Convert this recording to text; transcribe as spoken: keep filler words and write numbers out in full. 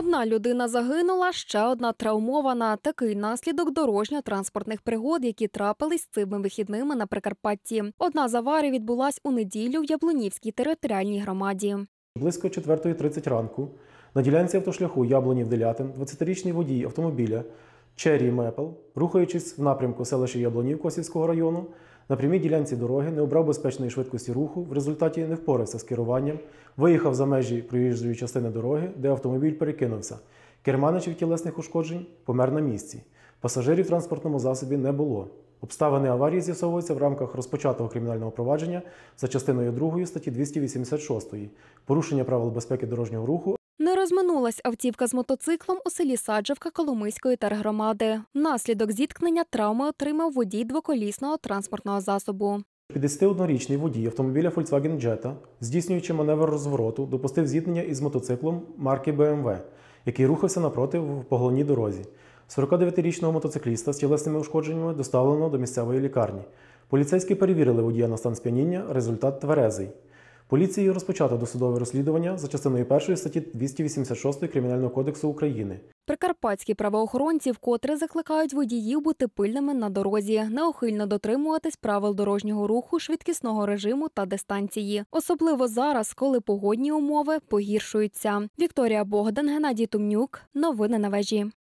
Одна людина загинула, ще одна травмована. Такий наслідок дорожньо-транспортних пригод, які трапились цими вихідними на Прикарпатті. Одна з аварій відбулась у неділю в Яблунівській територіальній громаді. Близько четвертої тридцять ранку на ділянці автошляху Яблунів-Делятин двадцятирічний водій автомобіля Черрі Мепл, рухаючись в напрямку селища Яблунів Косівського району, на прямій ділянці дороги не обрав безпечної швидкості руху, в результаті не впорався з керуванням, виїхав за межі проїжджої частини дороги, де автомобіль перекинувся. Керманич від тілесних ушкоджень помер на місці. Пасажирів в транспортному засобі не було. Обставини аварії з'ясовуються в рамках розпочатого кримінального провадження за частиною другої статті двісті вісімдесят шостої «Порушення правил безпеки дорожнього руху». Не розминулась автівка з мотоциклом у селі Саджавка Коломийської тергромади. Внаслідок зіткнення травми отримав водій двоколісного транспортного засобу. п'ятдесятиоднорічний водій автомобіля Volkswagen Jetta, здійснюючи маневр розвороту, допустив зіткнення із мотоциклом марки Бе Ем Ве, який рухався напроти в поголовній дорозі. сорокадев'ятирічного мотоцикліста з тілесними ушкодженнями доставлено до місцевої лікарні. Поліцейські перевірили водія на стан сп'яніння, результат тверезий. Поліцією розпочато досудове розслідування за частиною першої статті двісті вісімдесят шостої Кримінального кодексу України. Прикарпатські правоохоронці вкотре закликають водіїв бути пильними на дорозі, неухильно дотримуватись правил дорожнього руху, швидкісного режиму та дистанції. Особливо зараз, коли погодні умови погіршуються. Вікторія Богдан, Геннадій Тумнюк. Новини на вежі.